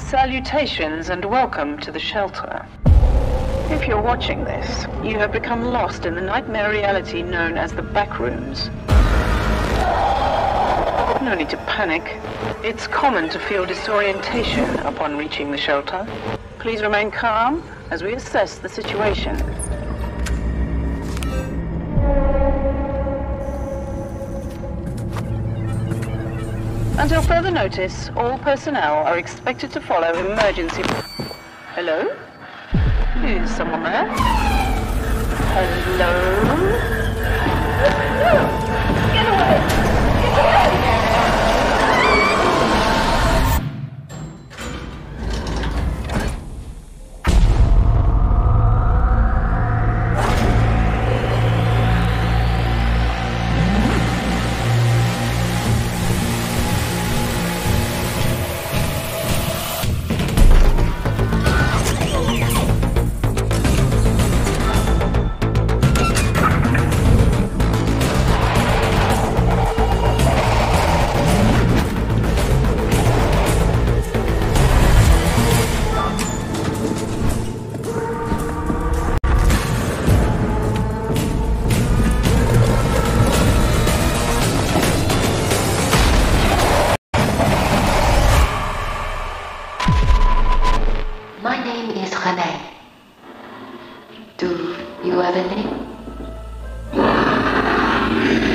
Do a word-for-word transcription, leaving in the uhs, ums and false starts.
Salutations and welcome to the shelter. If you're watching this, you have become lost in the nightmare reality known as the Backrooms. No need to panic. It's common to feel disorientation upon reaching the shelter. Please remain calm as we assess the situation. Until further notice, all personnel are expected to follow emergency... Hello? Is someone there? Hello? Get away! Get away! Do you have a name?